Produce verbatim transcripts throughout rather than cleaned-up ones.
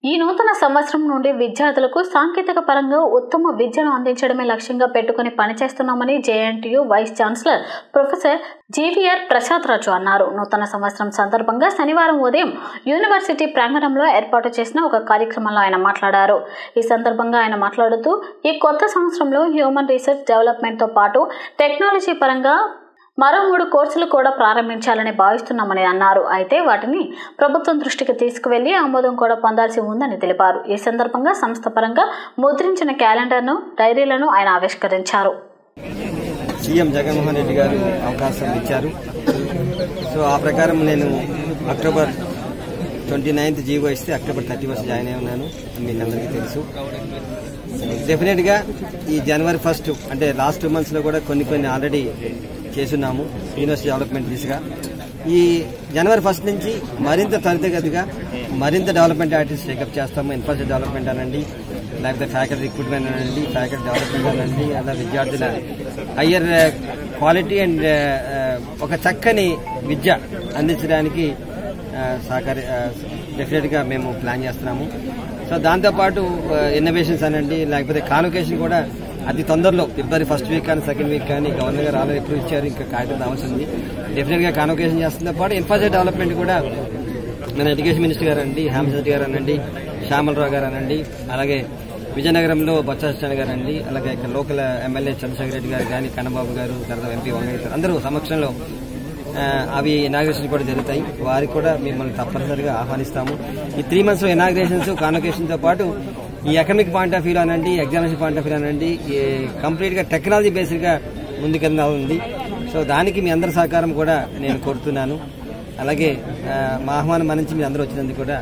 ఈ నూతన సంవత్సరం నుండి విద్యార్థులకు సాంకేతిక పరంగా ఉత్తమ విద్యను అందించడమే లక్ష్యంగా పెట్టుకుని పనిచేస్తున్నామని JNTU vice chancellor professor GVR Prasad Raju అన్నారు. నూతన సంవత్సరం సందర్భంగా శనివారం ఉదయం యూనివర్సిటీ ప్రాంగణంలో ఏర్పాటు చేసిన ఒక కార్యక్రమంలో ఆయన మాట్లాడారు. ఈ సందర్భంగా ఆయన మాట్లాడుతూ ఈ కొత్త సంవత్సరంలో హ్యూమన్ రీసెర్చ్ డెవలప్మెంట్తో పాటు టెక్నాలజీ పరంగా మరో మూడు కోర్సులు కూడా ప్రారంభించాలని భావిస్తున్నామని అన్నారు. అయితే వాటిని ప్రభుత్వం దృష్టికి తీసుకువెళ్లి ఆమోదం కూడా పొందాల్సి ఉందని తెలిపారు. ఈ సందర్భంగా సంస్థ పరంగా ముద్రించిన క్యాలెండర్ను, డైరీలను ఆయన ఆవిష్కరించారు. సీఎం జగన్మోహన్ రెడ్డి గారు అవకాశం ఇచ్చారు. సో ఆ ప్రకారం నేను అక్టోబర్ ట్వంటీ నైన్త్ జీవో ఇస్తే అక్టోబర్ థర్టీ ఫస్ట్ జాయిన్ అయి ఉన్నాను. మీకు అందరికీ తెలుసు. డెఫినెట్ గా ఈ జనవరి ఫస్ట్ అంటే లాస్ట్ టూ మంత్స్ లో కూడా కొన్ని కొన్ని ఆల్రెడీ చేస్తున్నాము యూనివర్సిటీ డెవలప్మెంట్ దిశగా. ఈ జనవరి ఫస్ట్ నుంచి మరింత త్వరితగతిగా మరింత డెవలప్మెంట్ యాక్టివిటీస్ టేకప్ చేస్తాము. ఇన్ఫ్రాస్ట్రక్చర్ డెవలప్మెంట్ అనండి, లేకపోతే ఫ్యాకల్టీ రిక్రూట్మెంట్ అనండి, ఫ్యాకల్టీ డెవలప్మెంట్ అనండి, అలా విద్యార్థుల హయ్యర్ క్వాలిటీ అండ్ ఒక చక్కని విద్య అందించడానికి సహకారి డెఫినెట్ గా మేము ప్లాన్ చేస్తున్నాము. సో దాంతోపాటు ఇన్నోవేషన్స్ అనండి, లేకపోతే కాన్వకేషన్ కూడా అతి తొందరలో ఫిబ్రవరి ఫస్ట్ వీక్ కానీ సెకండ్ వీక్ కానీ గవర్నర్ గారు ఆల్రెడీ ఎప్పుడు ఇచ్చారు, ఇంకా కాగితం రావాల్సింది. డెఫినెట్ గా కాన్వకేషన్ చేస్తున్న పాటు ఇన్ఫ్రాస్ట్రక్చర్ డెవలప్మెంట్ కూడా మన ఎడ్యుకేషన్ మినిస్టర్ గారు అండి, హేమచంద్ర గారు అనండి, శ్యామలరావు గారు అనండి, అలాగే విజయనగరంలో బొత్స సత్యనారాయణ గారు అండి, అలాగే ఇక్కడ లోకల్ ఎమ్మెల్యే చంద్రశేఖర్ రెడ్డి గారు కానీ, కన్నబాబు గారు, తర్వాత ఎంపీ వంగయ్య గారు అందరూ సమక్షంలో అవి ఇనాగ్రేషన్ కూడా జరుగుతాయి. వారికి కూడా మిమ్మల్ని తప్పనిసరిగా ఆహ్వానిస్తాము. ఈ త్రీ మంత్స్ లో ఇనాగ్రేషన్స్, కాన్వకేషన్ తో పాటు ఈ ఎకనామిక్ పాయింట్ ఆఫ్ వ్యూ అనండి, ఎగ్జామినేషన్ పాయింట్ ఆఫ్ వ్యూ అనండి, కంప్లీట్ గా టెక్నాలజీ బేస్డ్ గా ముందుకెళ్ళాలి. సో దానికి మీ అందరి సహకారం కూడా నేను కోరుతున్నాను. అలాగే మా ఆహ్వానం మన్నించి మీరు అందరూ వచ్చినందుకు కూడా.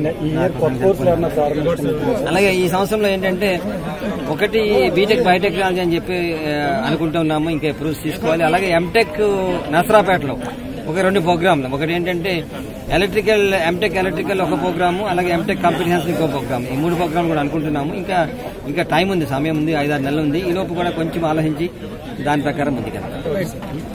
అలాగే ఈ సంవత్సరంలో ఏంటంటే ఒకటి బీటెక్ బయోటెక్నాలజీ అని చెప్పి అనుకుంటున్నాము, ఇంకా ప్రూఫ్స్ తీసుకోవాలి. అలాగే ఎంటెక్ నసరాపేటలో ఒక రెండు ప్రోగ్రాంలు, ఒకటి ఏంటంటే ఎలక్ట్రికల్ ఎంటెక్ ఎలక్ట్రికల్ ఒక ప్రోగ్రాము, అలాగే ఎంటెక్ కంప్యూటర్ సైన్స్ ఇంకో ప్రోగ్రామ్, ఈ మూడు ప్రోగ్రాంలు కూడా అనుకుంటున్నాము. ఇంకా ఇంకా టైం ఉంది, సమయం ఉంది, ఐదారు నెలలు ఉంది. ఈ లోపు కూడా కొంచెం ఆలోచించి దాని ప్రకారం ముందుకెళ్తాం.